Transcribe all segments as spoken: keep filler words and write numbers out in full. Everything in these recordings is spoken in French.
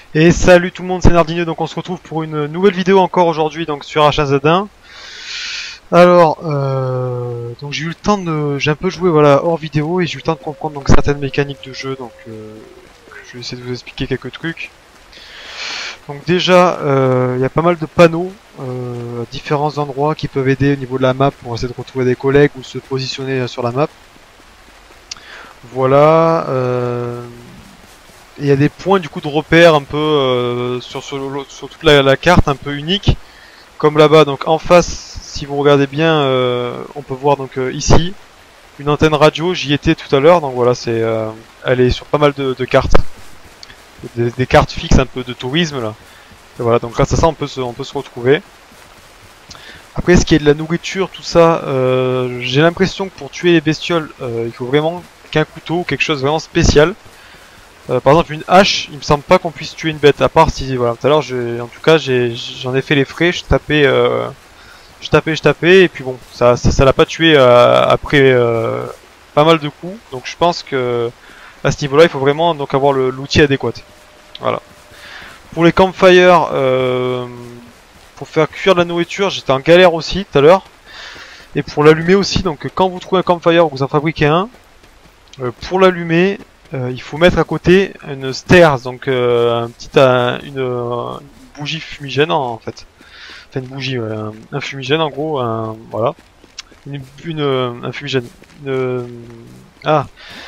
Et salut tout le monde, c'est Nardineux, donc on se retrouve pour une nouvelle vidéo encore aujourd'hui donc sur H un Z un. Alors, euh, donc j'ai eu le temps de, j'ai un peu joué voilà hors vidéo et j'ai eu le temps de comprendre donc certaines mécaniques de jeu, donc euh, je vais essayer de vous expliquer quelques trucs. Donc déjà, euh, il y a pas mal de panneaux euh, à différents endroits qui peuvent aider au niveau de la map pour essayer de retrouver des collègues ou se positionner sur la map. Voilà. Euh, il y a des points du coup de repère un peu euh, sur, sur, sur toute la, la carte, un peu unique, comme là-bas. Donc en face, si vous regardez bien, euh, on peut voir donc euh, ici une antenne radio. J'y étais tout à l'heure, donc voilà, c'est, euh, elle est sur pas mal de, de cartes, des, des cartes fixes un peu de tourisme là. Et voilà, donc grâce à ça, on peut se, on peut se retrouver. Après, ce qui est de la nourriture, tout ça, euh, j'ai l'impression que pour tuer les bestioles, euh, il faut vraiment qu'un couteau, quelque chose vraiment spécial. Euh, par exemple une hache, il me semble pas qu'on puisse tuer une bête, à part si, voilà, tout à l'heure, en tout cas, j'en ai, ai fait les frais, je tapais, euh, je tapais, je tapais, et puis bon, ça ça, ça l'a pas tué euh, après euh, pas mal de coups, donc je pense que à ce niveau-là, il faut vraiment donc avoir l'outil adéquat. Voilà. Pour les campfires, euh, pour faire cuire de la nourriture, j'étais en galère aussi tout à l'heure, et pour l'allumer aussi, donc quand vous trouvez un campfire ou que vous en fabriquez un, euh, pour l'allumer, Euh, il faut mettre à côté une stairs, donc euh, un petit, un, une, euh, une bougie fumigène en fait. Enfin une bougie, ouais, un, un fumigène en gros, un, voilà. Une, une, un fumigène. Une, ah,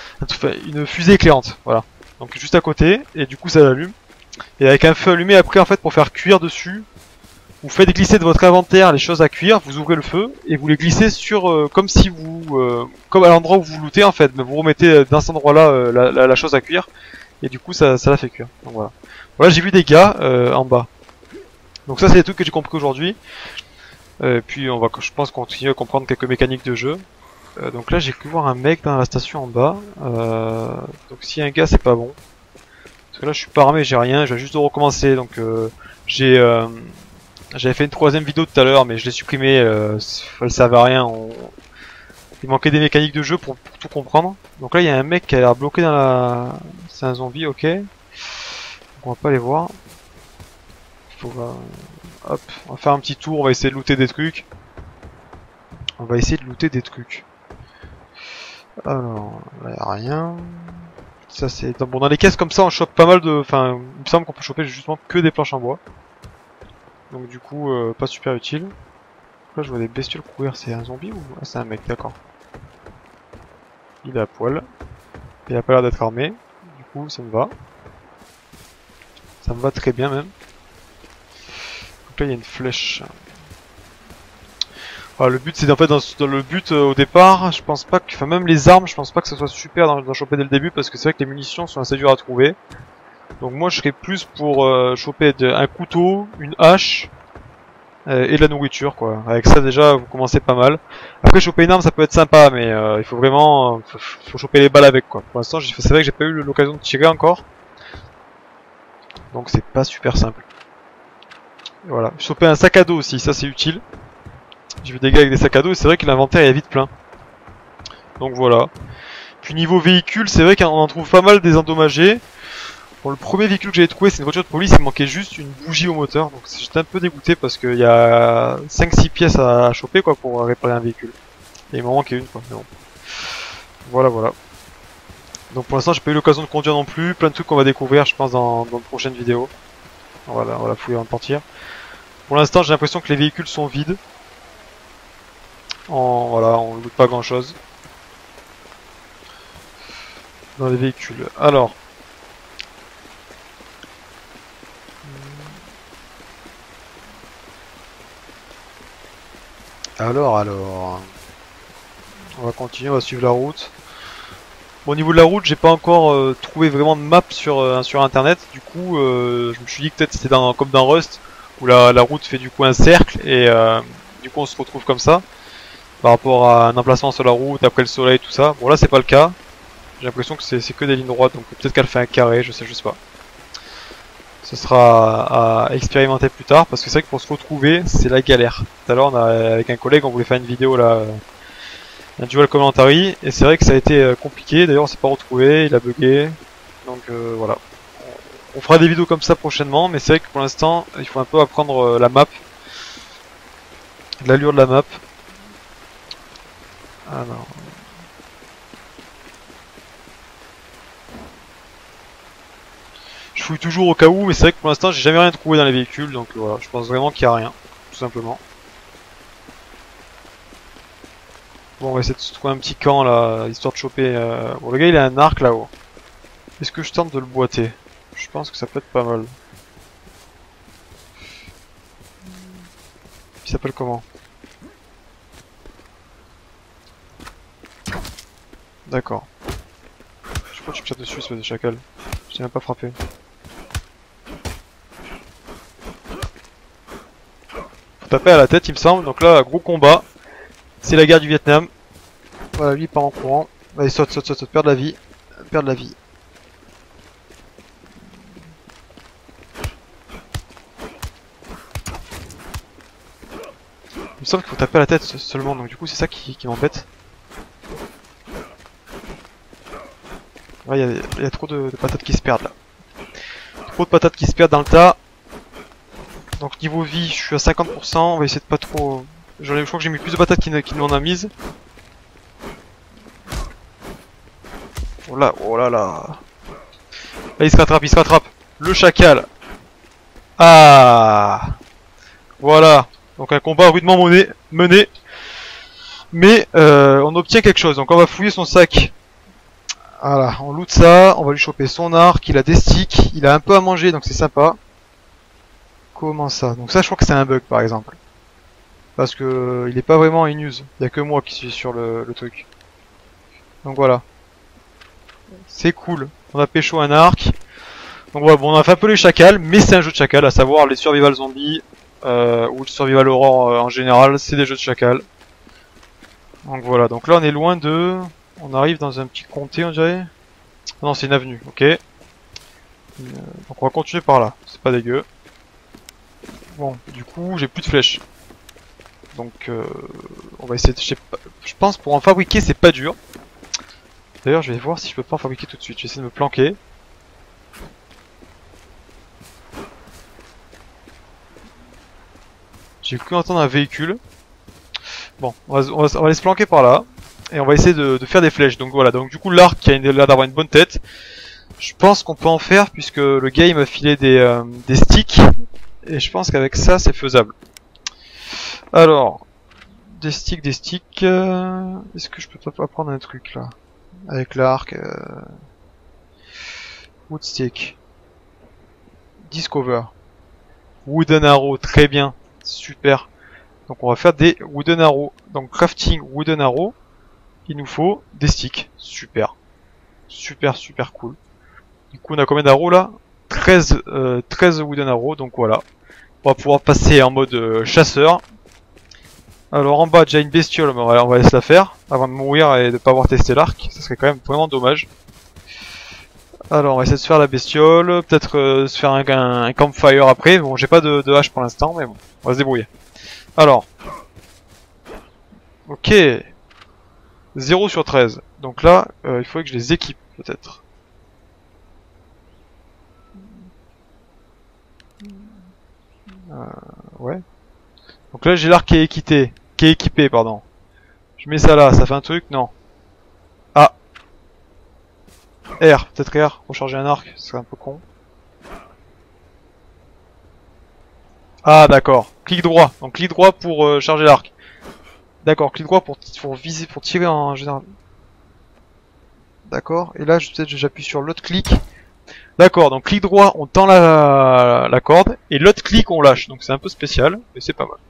une fusée éclairante, voilà. Donc juste à côté, et du coup ça l'allume. Et avec un feu allumé après en fait pour faire cuire dessus, vous faites glisser de votre inventaire les choses à cuire, vous ouvrez le feu et vous les glissez sur euh, comme si vous euh, comme à l'endroit où vous lootez en fait, mais vous remettez dans cet endroit là euh, la, la, la chose à cuire et du coup ça, ça la fait cuire. Donc voilà. Voilà, j'ai vu des gars euh, en bas. Donc ça c'est des trucs que j'ai compris aujourd'hui. Euh, puis on va je pense continuer à comprendre quelques mécaniques de jeu. Euh, donc là j'ai pu voir un mec dans la station en bas. Euh, donc si un gars c'est pas bon. Parce que là je suis pas armé, j'ai rien, je vais juste de recommencer. Donc euh, j'ai euh, J'avais fait une troisième vidéo tout à l'heure, mais je l'ai supprimée, euh, elle servait à rien. On... Il manquait des mécaniques de jeu pour, pour tout comprendre. Donc là, il y a un mec qui a l'air bloqué dans la... C'est un zombie, ok. Donc on va pas les voir. Faut, euh... Hop, on va faire un petit tour, on va essayer de looter des trucs. On va essayer de looter des trucs. Alors, là, y a rien. Ça c'est... Bon, dans les caisses comme ça, on chope pas mal de... Enfin, il me semble qu'on peut choper justement que des planches en bois. Donc du coup, euh, pas super utile. Là je vois des bestioles courir, c'est un zombie ou... Ah c'est un mec, d'accord. Il est à poil. Il a pas l'air d'être armé. Du coup ça me va. Ça me va très bien même. Donc là il y a une flèche. Voilà, le but c'est en fait dans, dans le but euh, au départ, je pense pas que... Enfin même les armes, je pense pas que ça soit super d'en choper dès le début parce que c'est vrai que les munitions sont assez dures à trouver. Donc moi je serais plus pour euh, choper de, un couteau, une hache euh, et de la nourriture quoi. Avec ça déjà vous commencez pas mal. Après choper une arme ça peut être sympa mais euh, il faut vraiment euh, faut, faut choper les balles avec quoi. Pour l'instant c'est vrai que j'ai pas eu l'occasion de tirer encore. Donc c'est pas super simple. Et voilà. Choper un sac à dos aussi, ça c'est utile. J'ai vu des gars avec des sacs à dos et c'est vrai que l'inventaire est vite plein. Donc voilà. Puis niveau véhicule c'est vrai qu'on en trouve pas mal des endommagés. Bon, le premier véhicule que j'avais trouvé, c'est une voiture de police, il manquait juste une bougie au moteur, donc j'étais un peu dégoûté parce qu'il y a cinq six pièces à choper quoi pour réparer un véhicule. Et il m'en manquait une quoi, mais bon. Voilà, voilà. Donc pour l'instant, j'ai pas eu l'occasion de conduire non plus, plein de trucs qu'on va découvrir, je pense, dans, dans de prochaines vidéos. Voilà, on va la fouiller avant de partir. Pour l'instant, j'ai l'impression que les véhicules sont vides. En, voilà, on ne loot pas grand chose. Dans les véhicules. Alors. Alors, alors, on va continuer, on va suivre la route. Bon, au niveau de la route, j'ai pas encore euh, trouvé vraiment de map sur euh, sur internet. Du coup, euh, je me suis dit que peut-être c'était dans comme dans Rust où la, la route fait du coup un cercle et euh, du coup on se retrouve comme ça par rapport à un emplacement sur la route après le soleil tout ça. Bon là c'est pas le cas. J'ai l'impression que c'est que des lignes droites, donc peut-être qu'elle fait un carré, je sais, je sais pas. Ce sera à expérimenter plus tard parce que c'est vrai que pour se retrouver c'est la galère. Tout à l'heure on a avec un collègue on voulait faire une vidéo là, un dual commentary et c'est vrai que ça a été compliqué. D'ailleurs on s'est pas retrouvé, il a bugué, donc euh, voilà. On fera des vidéos comme ça prochainement, mais c'est vrai que pour l'instant, il faut un peu apprendre euh, la map. L'allure de la map. Alors... Je fouille toujours au cas où, mais c'est vrai que pour l'instant j'ai jamais rien trouvé dans les véhicules, donc voilà, je pense vraiment qu'il n'y a rien, tout simplement. Bon, on va essayer de se trouver un petit camp là, histoire de choper... Euh... Bon, le gars il a un arc là-haut. Est-ce que je tente de le boiter? Je pense que ça peut être pas mal. Il s'appelle comment? D'accord. Je crois que tu me tires dessus, espèce de chacal. Je t'ai même pas frappé. Faut taper à la tête, il me semble. Donc là, gros combat. C'est la guerre du Vietnam. Voilà, lui il part en courant. Allez, saute, saute, saute, saute, perd de la vie. Perd de la vie. Il me semble qu'il faut taper à la tête seulement, donc du coup c'est ça qui, qui m'embête. Ouais, il y, y a trop de, de patates qui se perdent là. Trop de patates qui se perdent dans le tas. Donc niveau vie, je suis à cinquante pour cent, on va essayer de pas trop... J'en ai, je crois que j'ai mis plus de patates qu'il qu n'en a mise. Oh là, oh là là. Là il se rattrape, il se rattrape. Le chacal. Ah. Voilà. Donc un combat rudement mené. mené. Mais euh, on obtient quelque chose. Donc on va fouiller son sac. Voilà, on loot ça, on va lui choper son arc, il a des sticks, il a un peu à manger donc c'est sympa. Comment ça? Donc ça je crois que c'est un bug par exemple. Parce que il est pas vraiment in use, il y a que moi qui suis sur le, le truc. Donc voilà. C'est cool, on a pécho un arc. Donc voilà, bon on a fait un peu les chacals, mais c'est un jeu de chacal, à savoir les survival zombies, euh, ou le survival horror euh, en général, c'est des jeux de chacal. Donc voilà, donc là on est loin de... On arrive dans un petit comté on dirait. Non c'est une avenue, ok. Euh, donc on va continuer par là, c'est pas dégueu. Bon, du coup j'ai plus de flèches. Donc euh, on va essayer de... Je, sais pas, je pense pour en fabriquer c'est pas dur. D'ailleurs je vais voir si je peux pas en fabriquer tout de suite, je vais essayer de me planquer. J'ai cru entendre un véhicule. Bon, on va, on va, on va aller se planquer par là. Et on va essayer de, de faire des flèches. Donc voilà, donc du coup l'arc qui a l'air d'avoir une bonne tête. Je pense qu'on peut en faire puisque le gars il m'a filé des, euh, des sticks. Et je pense qu'avec ça c'est faisable. Alors, des sticks, des sticks. Euh... Est-ce que je peux pas prendre un truc là? Avec l'arc. Euh... Wood stick. Discover. Wooden arrow, très bien. Super. Donc on va faire des wooden arrow. Donc crafting wooden arrow. Il nous faut des sticks. Super. Super, super cool. Du coup, on a combien d'arrows là? treize, euh, treize wooden arrows. Donc voilà. On va pouvoir passer en mode euh, chasseur. Alors en bas, déjà une bestiole. On va, on va laisser la faire. Avant de mourir et de pas avoir testé l'arc. Ça serait quand même vraiment dommage. Alors on va essayer de se faire la bestiole. Peut-être euh, se faire un, un, un campfire après. Bon, j'ai pas de, de hache pour l'instant. Mais bon, on va se débrouiller. Alors. Ok. zéro sur treize. Donc là, euh, il faudrait que je les équipe, peut-être. Euh, ouais. Donc là, j'ai l'arc qui est équipé. Qui est équipé, pardon. Je mets ça là, ça fait un truc? Non. Ah. R, peut-être R, recharger un arc, ce serait un peu con. Ah, d'accord. Clic droit. Donc clic droit pour euh, charger l'arc. D'accord, clic droit pour, pour viser, pour tirer en général. D'accord, et là peut-être j'appuie sur l'autre clic. D'accord, donc clic droit on tend la, la corde, et l'autre clic on lâche. Donc c'est un peu spécial, mais c'est pas mal.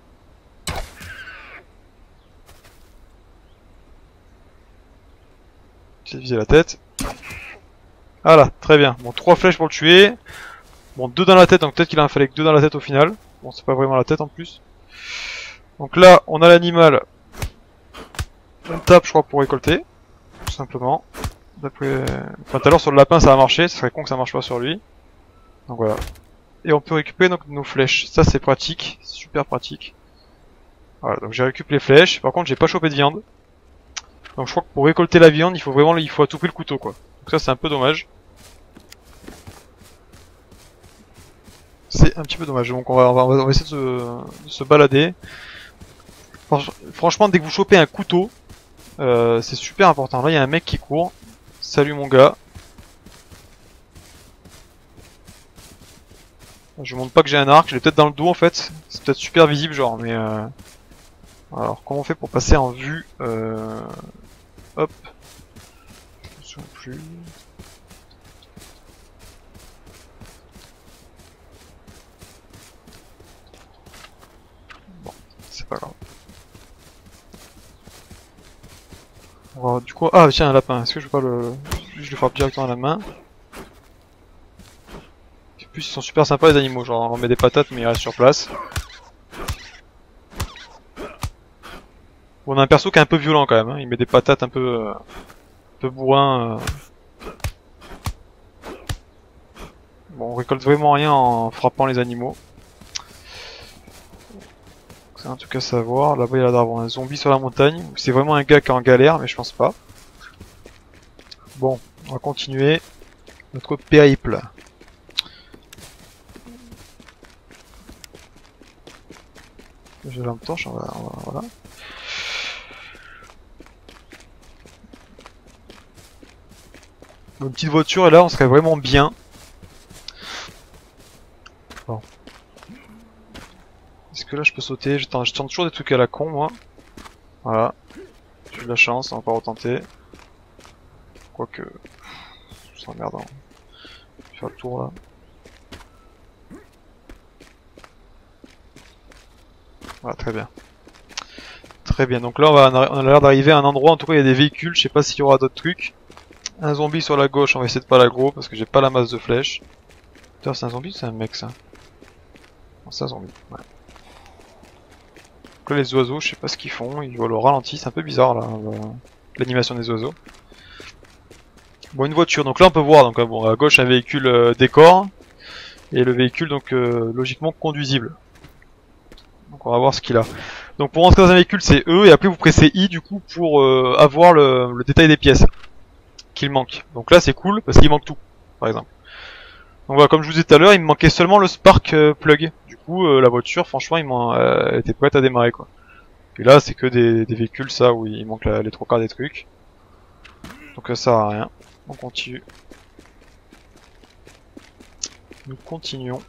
J'ai visé la tête. Voilà, très bien. Bon, trois flèches pour le tuer. Bon, deux dans la tête, donc peut-être qu'il en fallait que deux dans la tête au final. Bon, c'est pas vraiment la tête en plus. Donc là, on a l'animal. On tape, je crois, pour récolter. Tout simplement. D'après... Enfin, tout à l'heure sur le lapin ça a marché, ce serait con que ça marche pas sur lui. Donc voilà. Et on peut récupérer donc nos flèches. Ça c'est pratique, super pratique. Voilà, donc j'ai récupéré les flèches. Par contre j'ai pas chopé de viande. Donc je crois que pour récolter la viande, il faut vraiment, il faut à tout prix le couteau quoi. Donc ça c'est un peu dommage. C'est un petit peu dommage, donc on va, on va, on va essayer de se, de se balader. Franchement, dès que vous chopez un couteau, euh, c'est super important. Là, il y a un mec qui court. Salut mon gars. Je vous montre pas que j'ai un arc, je l'ai peut-être dans le dos en fait. C'est peut-être super visible genre, mais... Euh... Alors, comment on fait pour passer en vue euh... Hop. Je me souviens plus. Bon, c'est pas grave. On va, du coup... Ah tiens, un lapin, est-ce que je vais pas le... Je le frappe directement à la main. En plus, ils sont super sympas les animaux, genre on met des patates mais ils restent sur place. Bon, on a un perso qui est un peu violent quand même, hein. Il met des patates un peu... Euh... un peu bourrin. Euh... Bon, on récolte vraiment rien en frappant les animaux. C'est un truc à savoir. Là-bas, il y a l'air d'avoir un zombie sur la montagne. C'est vraiment un gars qui est en galère, mais je pense pas. Bon, on va continuer notre périple. J'ai la lampe torche, on va, on va, voilà. Une petite voiture, et là, on serait vraiment bien. Bon. Est-ce que là, je peux sauter? Je tente, je tente toujours des trucs à la con, moi. Voilà. J'ai eu de la chance, on va pas retenter. Quoique... C'est emmerdant. Je vais faire le tour, là. Voilà, très bien. Très bien, donc là on, va, on a l'air d'arriver à un endroit, en tout cas il y a des véhicules, je sais pas s'il y aura d'autres trucs. Un zombie sur la gauche, on va essayer de pas l'aggro parce que j'ai pas la masse de flèches. Putain, c'est un zombie ou c'est un mec ça? Non, c'est un zombie, ouais. Donc là les oiseaux, je sais pas ce qu'ils font, ils volent au ralenti, c'est un peu bizarre là, l'animation des oiseaux. Bon, une voiture, donc là on peut voir, donc bon, à gauche un véhicule euh, décor, et le véhicule donc euh, logiquement conduisible. Donc on va voir ce qu'il a. Donc pour rentrer dans un véhicule c'est E, et après vous pressez I du coup pour euh, avoir le, le détail des pièces qu'il manque. Donc là c'est cool parce qu'il manque tout, par exemple. Donc voilà, comme je vous disais tout à l'heure, il me manquait seulement le spark euh, plug. Du coup euh, la voiture franchement il euh, était prête à démarrer quoi. Et là c'est que des, des véhicules ça où il manque la, les trois quarts des trucs. Donc ça sert à rien. On continue. Nous continuons.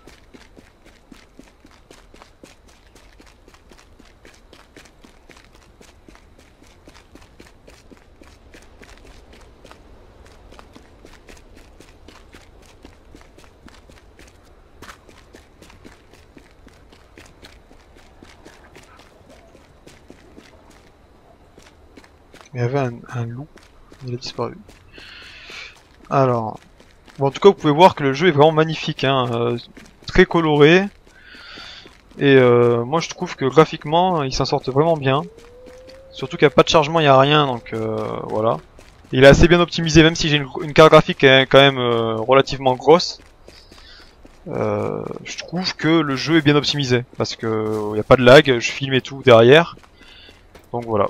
Il y avait un, un loup, il a disparu. Alors, bon, en tout cas vous pouvez voir que le jeu est vraiment magnifique, hein, euh, très coloré. Et euh, moi je trouve que graphiquement ils s'en sortent vraiment bien. Surtout qu'il n'y a pas de chargement, il n'y a rien, donc euh, voilà. Il est assez bien optimisé, même si j'ai une, une carte graphique qui est quand même euh, relativement grosse. Euh, je trouve que le jeu est bien optimisé, parce que il n'y a pas de lag, je filme et tout derrière. Donc voilà.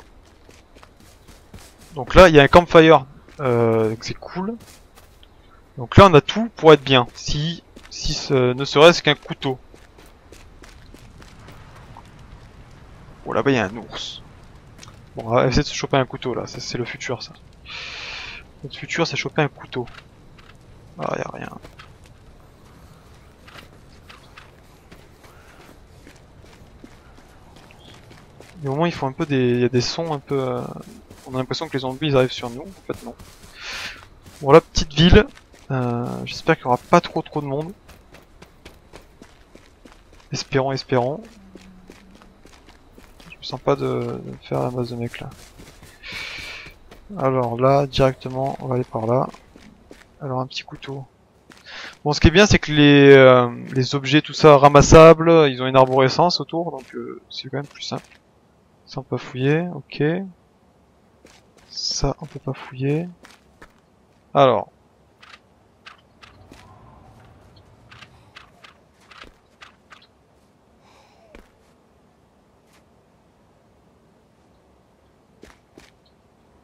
Donc là il y a un campfire, euh, c'est cool. Donc là on a tout pour être bien, si, si ce ne serait-ce qu'un couteau. Bon là-bas il y a un ours. Bon on va essayer de se choper un couteau là, c'est le futur ça. Notre futur c'est choper un couteau. Ah y a rien. Et au moins ils font un peu des... il y a des sons un peu... Euh... On a l'impression que les zombies ils arrivent sur nous, en fait non. Bon la petite ville, euh... j'espère qu'il n'y aura pas trop trop de monde. Espérons, espérons. Je me sens pas de, de faire la masse de mecs là. Alors là, directement, on va aller par là. Alors un petit couteau. Bon, ce qui est bien, c'est que les, euh, les objets, tout ça, ramassables, ils ont une arborescence autour, donc euh, c'est quand même plus simple. Ça, on peut fouiller, ok. Ça, on peut pas fouiller. Alors.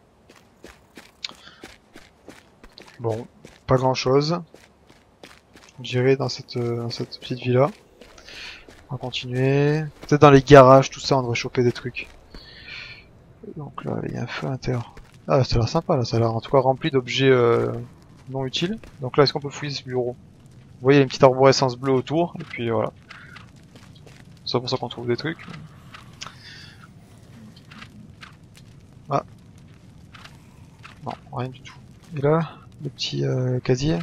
Bon, pas grand chose. J'irai dans cette, euh, dans cette petite villa. On va continuer. Peut-être dans les garages, tout ça, on devrait choper des trucs. Donc là, il y a un feu à l'intérieur. Ah, ça a l'air sympa là, ça a l'air en tout cas rempli d'objets euh, non utiles. Donc là, est-ce qu'on peut fouiller ce bureau? Vous voyez, il y a une petite arborescence bleue autour, et puis voilà. C'est pour ça qu'on trouve des trucs. Ah. Non, rien du tout. Et là, le petit euh, casier.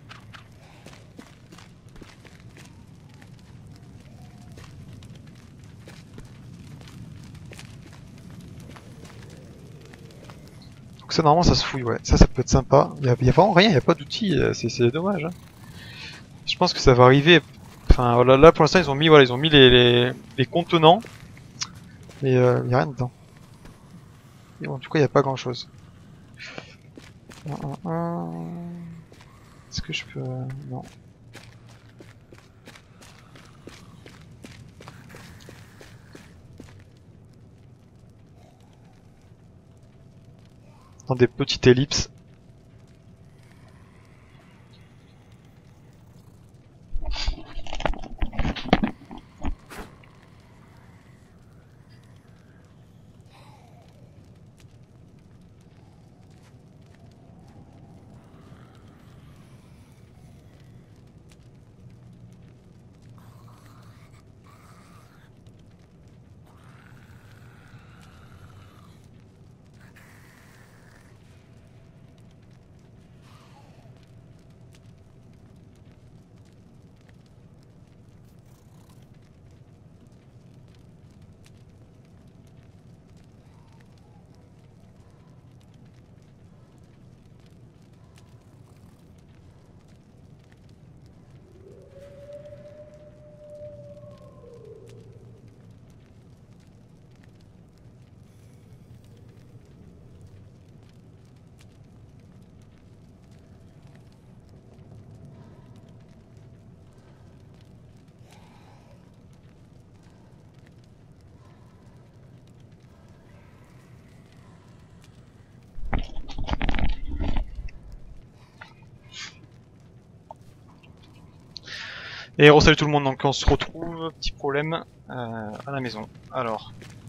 Donc ça, normalement, ça se fouille, ouais. Ça, ça peut être sympa. Il y a, y a vraiment rien, il n'y a pas d'outils, euh, c'est dommage. Hein. Je pense que ça va arriver. Enfin, voilà, là, pour l'instant, ils ont mis, voilà, ils ont mis les, les, les contenants. Mais il euh, n'y a rien dedans. Et bon, du coup, il n'y a pas grand chose. Est-ce que je peux... Non. Dans des petites ellipses. Et re-salut tout le monde, donc on se retrouve, petit problème, euh, à la maison. Alors...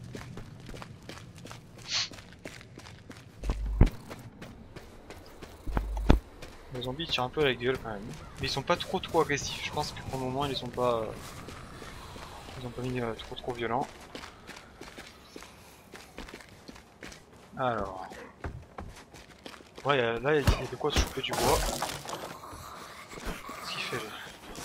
Les zombies ils tirent un peu à la gueule quand même. Mais ils sont pas trop trop agressifs, je pense que pour le moment ils sont pas... Euh, ils ont pas mis euh, trop trop violents. Alors... Ouais, là il y a de quoi se choper du bois. Ce qu'il fait là.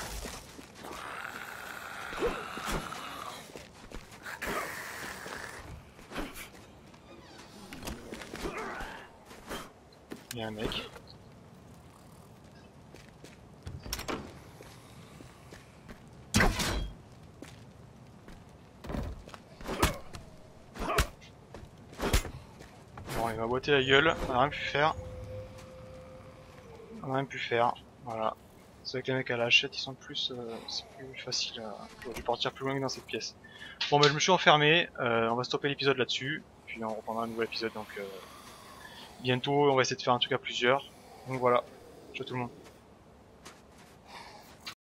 Il y a un mec. Bon, il m'a boité la gueule, on a rien pu faire. On a rien pu faire, voilà. C'est vrai que les mecs à la hachette ils sont plus... Euh, c'est plus facile à... J'aurais dû partir plus loin que dans cette pièce. Bon bah je me suis enfermé, euh, on va stopper l'épisode là-dessus. Puis on reprendra un nouvel épisode donc... Euh, bientôt on va essayer de faire un truc à plusieurs. Donc voilà, ciao tout le monde.